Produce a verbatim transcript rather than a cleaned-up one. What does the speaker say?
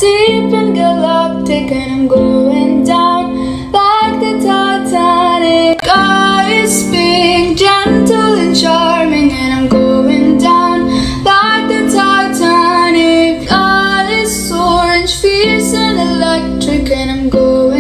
deep and galactic, and I'm going down like the Titanic. Ice being gentle and charming, and I'm going down like the Titanic. Ice orange, fierce and electric, and I'm going